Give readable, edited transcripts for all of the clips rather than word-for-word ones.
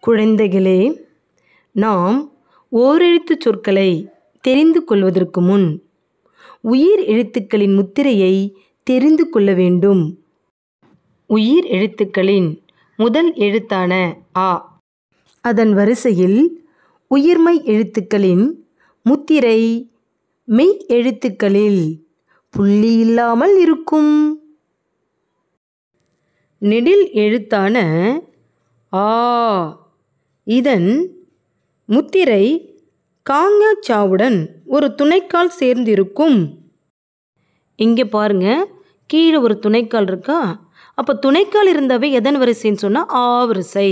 குழந்தைகளே, நாம் ஓரெழுத்துச் சொற்களை தெரிந்து கொள்வதற்கு முன் உயிர் எழுத்துக்களின் முத்திரையை தெரிந்து கொள்ள வேண்டும். உயிர் எழுத்துக்களின் முதல் எழுத்தான ஆ, அதன் வரிசையில் உயிர்மெய் எழுத்துக்களின் முத்திரை மெய் எழுத்துக்களில் புள்ளி இல்லாமல் இருக்கும். நெடில் எழுத்தான ஆ, இதன் முத்திரை காங்ஞாச்சாவுடன் ஒரு துணைக்கால் சேர்ந்திருக்கும். இங்கே பாருங்க, கீழே ஒரு துணைக்கால் இருக்கா? அப்போ துணைக்கால் இருந்தவை எதன் வரிசைன்னு சொன்னால் ஆ வரிசை.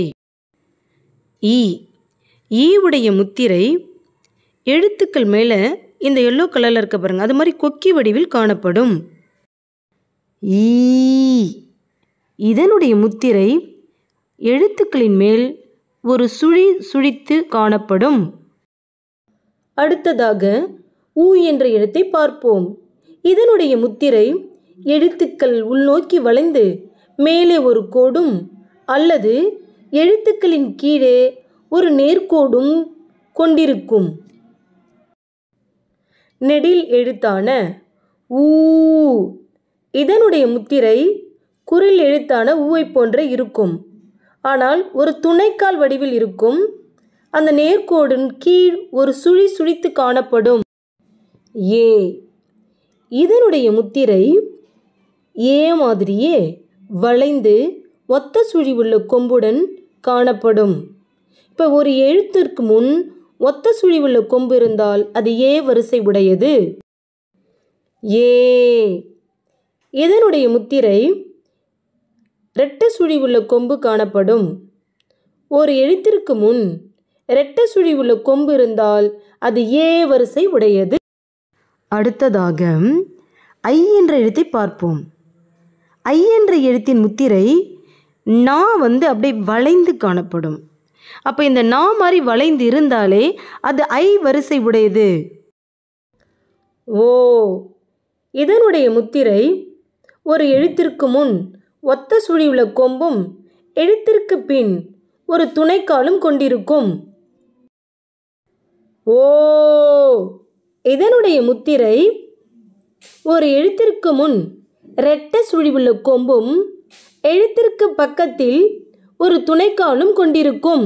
ஈ உடைய முத்திரை எழுத்துக்கள் மேலே இந்த எல்லோ கலரில் இருக்க பாருங்க, அது மாதிரி கொக்கி வடிவில் காணப்படும். ஈ, இதனுடைய முத்திரை எழுத்துக்களின் மேல் ஒரு சுழி சுழித்து காணப்படும். அடுத்ததாக ஊ என்ற எழுத்தை பார்ப்போம். இதனுடைய முத்திரை எழுத்துக்கள் உள்நோக்கி வளைந்து மேலே ஒரு கோடும் அல்லது எழுத்துக்களின் கீழே ஒரு நேர்கோடும் கொண்டிருக்கும். நெடில் எழுத்தான ஊ, இதனுடைய முத்திரை குரில் எழுத்தான ஊவை போன்ற இருக்கும். ஆனால் ஒரு துணைக்கால் வடிவில் இருக்கும். அந்த நேர்கோடின் கீழ் ஒரு சுழி சுழித்து காணப்படும். ஏ, இதனுடைய முத்திரை ஏ மாதிரியே வளைந்து ஒத்த சுழி உள்ள கொம்புடன் காணப்படும். இப்போ ஒரு எழுத்திற்கு முன் ஒத்த சுழி உள்ள கொம்பு இருந்தால் அது ஏ வரிசை உடையது. ஏ, இதனுடைய முத்திரை இரட்டை சுழி உள்ள கொம்பு காணப்படும். ஒரு எழுத்திற்கு முன் இரட்டை சுழி உள்ள கொம்பு இருந்தால் அது ஏ வரிசை உடையது. அடுத்ததாக ஐ என்ற எழுத்தை பார்ப்போம். ஐ என்ற எழுத்தின் முத்திரை நா அப்படியே வளைந்து காணப்படும். அப்போ இந்த நா மாதிரி வளைந்து இருந்தாலே அது ஐ வரிசை உடையது. ஓ, இதனுடைய முத்திரை ஒரு எழுத்திற்கு முன் ஒத்த சுழி உள்ள கொம்பும் எழுத்திற்கு பின் ஒரு துணைக்காலும் கொண்டிருக்கும். ஓ, இதனுடைய முத்திரை ஒரு எழுத்திற்கு முன் இரட்டை சுழி உள்ள கொம்பும் எழுத்திற்கு பக்கத்தில் ஒரு துணைக்காலும் கொண்டிருக்கும்.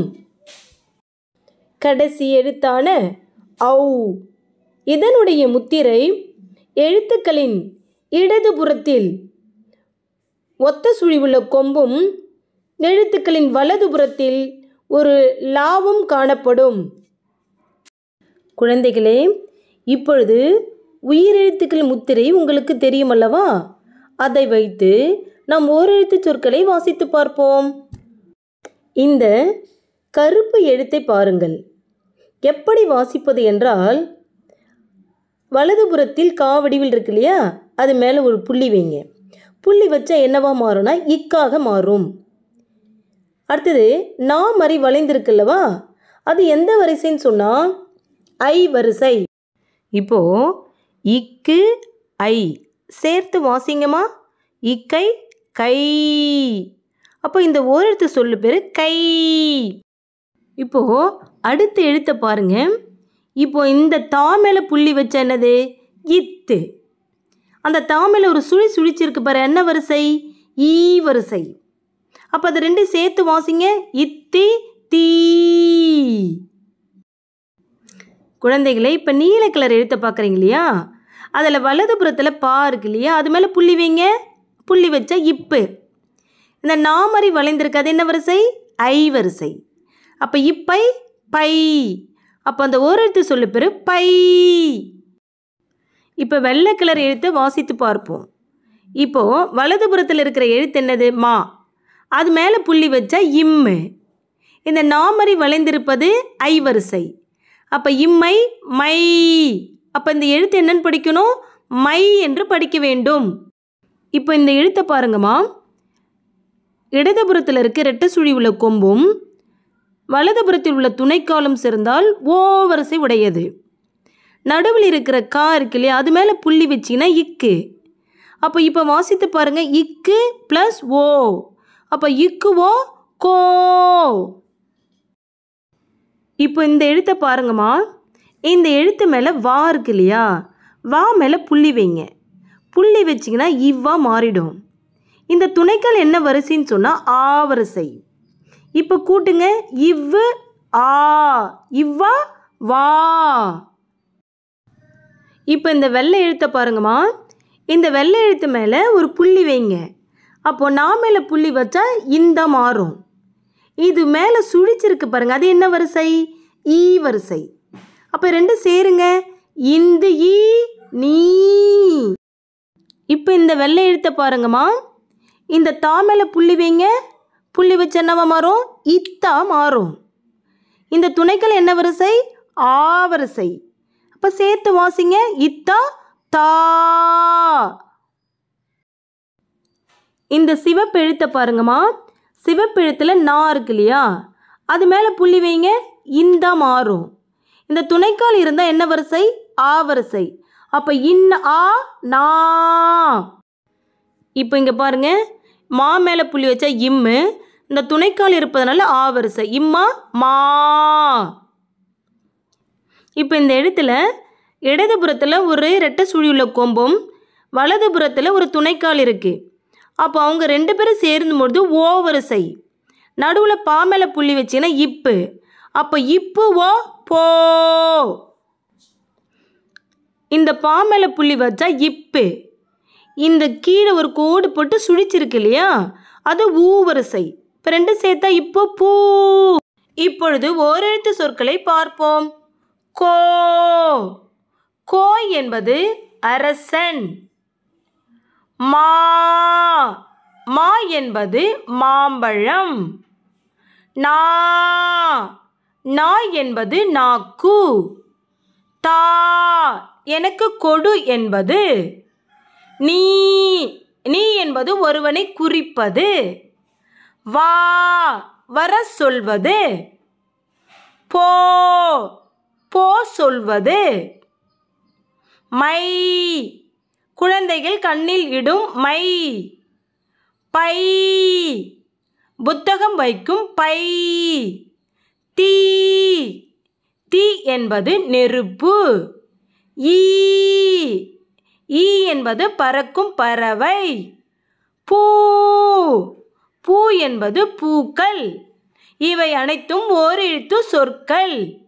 கடைசி எழுத்தான ஔ, இதனுடைய முத்திரை எழுத்துக்களின் இடதுபுறத்தில் ஒத்த சுழி உள்ள கொம்பும் எழுத்துக்களின் வலதுபுறத்தில் ஒரு லாவும் காணப்படும். குழந்தைகளே, இப்பொழுது உயிரெழுத்துக்கள் முத்திரை உங்களுக்கு தெரியும் அல்லவா? அதை வைத்து நாம் ஓரெழுத்து சொற்களை வாசித்து பார்ப்போம். இந்த கருப்பு எழுத்தை பாருங்கள். எப்படி வாசிப்பது என்றால், வலதுபுறத்தில் கா வடிவில் இருக்கு இல்லையா, அது மேலே ஒரு புள்ளி வைங்க. புள்ளி வச்சா என்னவா மாறும்னா இக்காக மாறும். அடுத்தது நா மாதிரி வளைந்திருக்குல்லவா, அது எந்த வரிசைன்னு சொன்னால் ஐ வரிசை. இப்போ இக்கு ஐ சேர்த்து வாசிங்கம்மா. இக்கை கை. அப்போ இந்த ஓரெழுத்து சொல்லு பேர் கை. இப்போ அடுத்த எழுத்தை பாருங்க. இப்போ இந்த தா மேலே புள்ளி வச்ச என்னது? இத்து. அந்த தா மேலே ஒரு சுழி சுழிச்சிருக்கு பாரு, என்ன வரிசை? ஈ வரிசை. அப்போ அது ரெண்டு சேர்த்து வாசிங்க. இத்தி தீ. குழந்தைகளை, இப்போ நீல கலர் எழுத்தை பார்க்குறீங்க இல்லையா, அதில் வலதுபுறத்தில் பா இருக்கு இல்லையா, அது மேலே புள்ளி வைங்க. புள்ளி வச்சா இப்பு. இந்த நா மாதிரி வளைந்திருக்கு, அது என்ன வரிசை? ஐ வரிசை. அப்போ இப்பை பை. அப்போ அந்த ஓரெழுத்து சொல்லு பேர் பை. இப்போ வெள்ளை கலர் எழுத்தை வாசித்து பார்ப்போம். இப்போது வலதுபுறத்தில் இருக்கிற எழுத்து என்னது? மா. அது மேலே புள்ளி வச்சா இம்மு. இந்த நா மாதிரி வளைந்திருப்பது ஐ வரிசை. அப்போ இம்மை மை. அப்போ இந்த எழுத்து என்னன்னு படிக்கணும்? மை என்று படிக்க வேண்டும். இப்போ இந்த எழுத்தை பாருங்கம்மா. இடதுபுறத்தில் இருக்க இரட்டை சுழி உள்ள கொம்பும் வலதுபுறத்தில் உள்ள துணைக்காலும் சேர்ந்தால் ஓ வரிசை உடையது. நடுவில் இருக்கிற கா இருக்கு இல்லையா, அது மேலே புள்ளி வச்சிங்கன்னா இக்கு. அப்போ இப்போ வாசித்து பாருங்கள். இக்கு ப்ளஸ் ஓ. அப்போ இக்கு ஓ கோ. இப்போ இந்த எழுத்தை பாருங்கம்மா. இந்த எழுத்து மேலே வா இருக்கு இல்லையா, வா மேலே புள்ளி வைங்க. புள்ளி வச்சிங்கன்னா இவ்வா மாறிடும். இந்த துணைக்கால் என்ன வரிசைன்னு சொன்னால் ஆ வரிசை. இப்போ கூட்டுங்க. இவ்வு ஆ, இவ்வா வா. இப்போ இந்த வெள்ளை எழுத்தை பாருங்கம்மா. இந்த வெள்ளை எழுத்து மேலே ஒரு புள்ளி வைங்க. அப்போது நான் மேலே புள்ளி வச்சா இந்த மாறும். இது மேலே சுழிச்சிருக்கு பாருங்கள், அது என்ன வரிசை? ஈ வரிசை. அப்போ ரெண்டும் சேருங்க. இந்து ஈ நீ. இப்போ இந்த வெள்ளை எழுத்தை பாருங்கம்மா. இந்த தா மேலே புள்ளி வைங்க. புள்ளி வச்சு என்னவா மாறும்? இத்தா மாறும். இந்த துணைக்கால் என்ன வரிசை? ஆ வரிசை. அப்போ சேர்த்து வாசிங்க. இத்தா தா. இந்த சிவப்பு எழுத்தை பாருங்கம்மா. சிவப்பு எழுத்தில் நா இருக்கு இல்லையா, அது மேலே புள்ளி வைங்க. இந்தா மாறும். இந்த துணைக்கால் இருந்தால் என்ன வரிசை? ஆ வரிசை. அப்போ இன் ஆ நா. இப்போ இங்கே பாருங்க, மா மேலே புள்ளி வச்சா இம்மு. இந்த துணைக்கால் இருப்பதனால ஆ வரிசை. இம்மா மா. இப்போ இந்த எழுத்தில் இடதுபுறத்தில் ஒரு ரெட்டை சுழி உள்ள கொம்பும் வலதுபுறத்தில் ஒரு துணைக்கால் இருக்குது. அப்போ அவங்க ரெண்டு பேரும் சேரும்பொழுது ஓ வரிசை. நடுவில் பா மேலே புள்ளி வச்சிங்கன்னா இப்பு. அப்போ இப்பு ஓ போ. இந்த பா மேலே புள்ளி வச்சா இப்பு. இந்த கீழே ஒரு கோடு போட்டு சுழிச்சிருக்கு இல்லையா, அது ஊ வரிசை. இப்போ ரெண்டு சேர்த்தா இப்போ பூ. இப்பொழுது ஓரெழுத்து சொற்களை பார்ப்போம். கோ. கோ என்பது அரசன். மா. மா என்பது மாம்பழம். நா. நா என்பது நாக்கு. தா எனக்கு கொடு என்பது. நீ. நீ என்பது ஒருவனை குறிப்பது. வா வர சொல்வது. போ போ சொல்வது. மை குழந்தைகள் கண்ணில் இடும் மை. பை புத்தகம் வைக்கும் பை. தீ. தீ என்பது நெருப்பு. ஈ. ஈ என்பது பறக்கும் பறவை. பூ. பூ என்பது பூக்கள். இவை அனைத்தும் ஓரெழுத்து சொற்கள்.